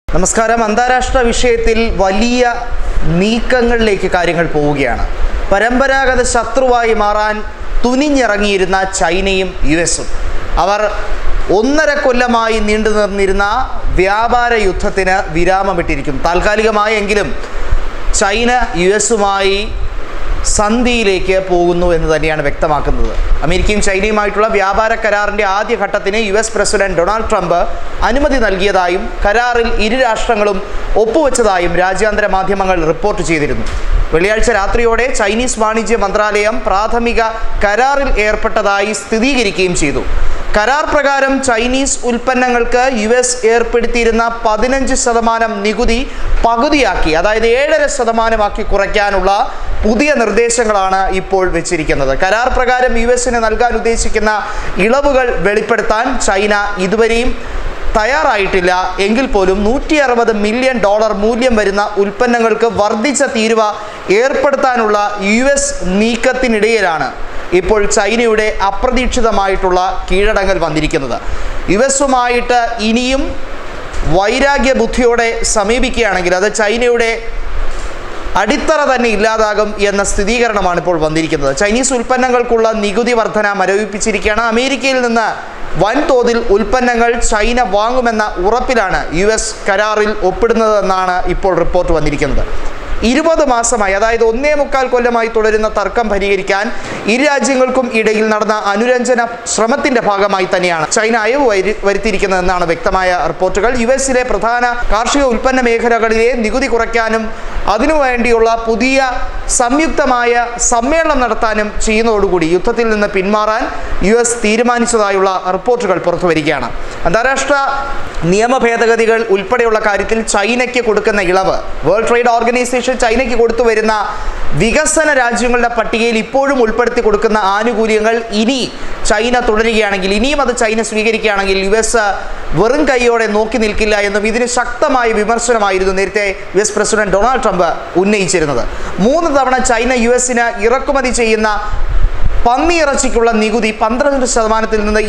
നമസ്കാരം. അന്താരാഷ്ട്ര വിഷയത്തിൽ വലിയ നീക്കങ്ങളിലേക്ക് കാര്യങ്ങൾ പോവുകയാണ്. പരമ്പരാഗത ശത്രുവായി മാറാൻ തുനിഞ്ഞിറങ്ങിയിരുന്ന ചൈനയും യുഎസും അവർ 1.5 കൊല്ലമായി നീണ്ടു നിന്നിരുന്ന വ്യാപാര യുദ്ധത്തിന് വിരാമമിട്ടിരിക്കുന്നു. താൽക്കാലികമായെങ്കിലും ചൈന യുഎസുമായി സന്ധിയിലേക്ക് പോകുന്നു എന്ന് തന്നെയാണ് വ്യക്തമാക്കുന്നത്. അമേരിക്കയും ചൈനയുമായിട്ടുള്ള വ്യാപാര കരാറിൻ്റെ ആദ്യ ഘട്ടത്തിന് യുഎസ് പ്രസിഡന്റ് ഡൊണാൾഡ് ട്രംപ് അനുമതി നൽകിയതായും കരാറിൽ ഇരു രാഷ്ട്രങ്ങളും ഒപ്പുവെച്ചതായും രാജ്യാന്തര മാധ്യമങ്ങൾ റിപ്പോർട്ട് ചെയ്തിരുന്നു. വെള്ളിയാഴ്ച രാത്രിയോടെ ചൈനീസ് വാണിജ്യ മന്ത്രാലയം പ്രാഥമിക കരാറിൽ ഏർപ്പെട്ടതായി സ്ഥിരീകരിക്കുകയും ചെയ്തു. കരാർ പ്രകാരം ചൈനീസ് ഉൽപ്പന്നങ്ങൾക്ക് യുഎസ് ഏർപ്പെടുത്തിയിരുന്ന 15% നികുതി പകുതിയാക്കി, അതായത് 7.5% കുറയ്ക്കാനുള്ള പുതിയ നിർദ്ദേശങ്ങളാണ് ഇപ്പോൾ വെച്ചിരിക്കുന്നത്. കരാർ പ്രകാരം യുഎസിന് നൽകാൻ ഉദ്ദേശിക്കുന്ന ഇളവുകൾ വെളിപ്പെടുത്താൻ ചൈന ഇതുവരെയും തയ്യാറായിട്ടില്ല. എങ്കിൽ പോലും $160 മില്യൺ മൂല്യം വരുന്ന ഉൽപ്പന്നങ്ങൾക്ക് വർദ്ധിച്ച തീരുവ ഏർപ്പെടുത്താനുള്ള യുഎസ് നീക്കത്തിനിടയിലാണ് ഇപ്പോൾ ചൈനയുടെ അപ്രതീക്ഷിതമായിട്ടുള്ള കീഴടങ്ങൽ വന്നിരിക്കുന്നത്. യുഎസുമായിട്ട് ഇനിയും വൈരാഗ്യ ബുദ്ധിയോടെ സമീപിക്കുകയാണെങ്കിൽ അത് ചൈനയുടെ അടിത്തറ തന്നെ ഇല്ലാതാകും എന്ന സ്ഥിരീകരണമാണ് ഇപ്പോൾ വന്നിരിക്കുന്നത്. ചൈനീസ് ഉൽപ്പന്നങ്ങൾക്കുള്ള നികുതി വർധന മരവിപ്പിച്ചിരിക്കുകയാണ്. അമേരിക്കയിൽ നിന്ന് വൻതോതിൽ ഉൽപ്പന്നങ്ങൾ ചൈന വാങ്ങുമെന്ന ഉറപ്പിലാണ് യുഎസ് കരാറിൽ ഒപ്പിടുന്നതെന്നാണ് ഇപ്പോൾ റിപ്പോർട്ട് വന്നിരിക്കുന്നത്. 20 മാസമായി, അതായത് 1.25 കൊല്ലമായി തുടരുന്ന തർക്കം പരിഹരിക്കാൻ ഇരു രാജ്യങ്ങൾക്കും ഇടയിൽ നടന്ന അനുരഞ്ജന ശ്രമത്തിന്റെ ഭാഗമായി തന്നെയാണ് ചൈന അയവ് വരുത്തിയിരിക്കുന്നതെന്നാണ് വ്യക്തമായ റിപ്പോർട്ടുകൾ. യുഎസിലെ പ്രധാന കാർഷിക ഉൽപ്പന്ന മേഖലകളിലെ നികുതി കുറയ്ക്കാനും അതിനുവേണ്ടിയുള്ള പുതിയ സംയുക്തമായ സമ്മേളനം നടത്താനും ചെയ്യുന്നതോടുകൂടി യുദ്ധത്തിൽ നിന്ന് പിന്മാറാൻ യുഎസ് തീരുമാനിച്ചതായുള്ള റിപ്പോർട്ടുകൾ പുറത്തുവരികയാണ്. അന്താരാഷ്ട്ര നിയമ ഭേദഗതികൾ ഉൾപ്പെടെയുള്ള കാര്യത്തിൽ ചൈനയ്ക്ക് കൊടുക്കുന്ന ഇളവ് വേൾഡ് ട്രേഡ് ഓർഗനൈസേഷൻ ചൈനയ്ക്ക് കൊടുത്തു വരുന്ന വികസന രാജ്യങ്ങളുടെ പട്ടികയിൽ ഇപ്പോഴും ഉൾപ്പെടുത്തി കൊടുക്കുന്ന ആനുകൂല്യങ്ങൾ ഇനി ചൈന തുടരുകയാണെങ്കിൽ, ഇനിയും അത് ചൈന സ്വീകരിക്കുകയാണെങ്കിൽ യുഎസ് വെറും കൈയോടെ നോക്കി നിൽക്കില്ല എന്നും ഇതിന് ശക്തമായ വിമർശനമായിരുന്നു നേരത്തെ യുഎസ് പ്രസിഡന്റ് ഡൊണാൾഡ് ട്രംപ് ഉന്നയിച്ചിരുന്നത്. 3 തവണ ചൈന യുഎസിന് ഇറക്കുമതി ചെയ്യുന്ന പന്നിയിറച്ചിക്കുള്ള നികുതി 12% നിന്ന്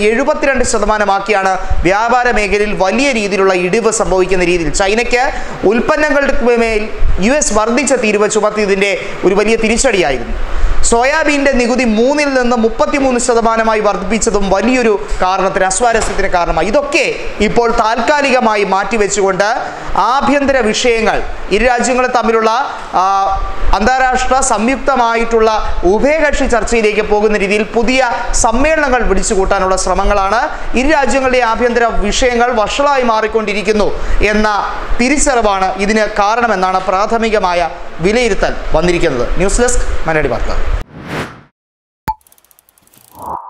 72% വ്യാപാര മേഖലയിൽ വലിയ രീതിയിലുള്ള ഇടിവ് സംഭവിക്കുന്ന രീതിയിൽ ചൈനയ്ക്ക് ഉൽപ്പന്നങ്ങളുടെ മേൽ യുഎസ് വർദ്ധിച്ച തീരുവ ചുമത്തിയതിൻ്റെ ഒരു വലിയ തിരിച്ചടിയായിരുന്നു. സോയാബീൻ്റെ നികുതി 3 നിന്ന് 33% വർദ്ധിപ്പിച്ചതും വലിയൊരു കാരണത്തിന്, അസ്വാരസ്യത്തിന് കാരണമായി. ഇതൊക്കെ ഇപ്പോൾ താൽക്കാലികമായി മാറ്റിവെച്ചുകൊണ്ട് ആഭ്യന്തര വിഷയങ്ങൾ ഇരു രാജ്യങ്ങളും തമ്മിലുള്ള അന്താരാഷ്ട്ര സംയുക്തമായിട്ടുള്ള ഉഭയകക്ഷി ചർച്ചയിലേക്ക് പോകുന്ന രീതിയിൽ പുതിയ സമ്മേളനങ്ങൾ വിളിച്ചു കൂട്ടാനുള്ള ശ്രമങ്ങളാണ്. ഇരു രാജ്യങ്ങളുടെ ആഭ്യന്തര വിഷയങ്ങൾ വഷളായി മാറിക്കൊണ്ടിരിക്കുന്നു എന്ന തിരിച്ചറിവാണ് ഇതിന് കാരണമെന്നാണ് പ്രാഥമികമായ വിലയിരുത്തൽ വന്നിരിക്കുന്നത്. ന്യൂസ് ഡെസ്ക് മലയാളി വാർത്ത.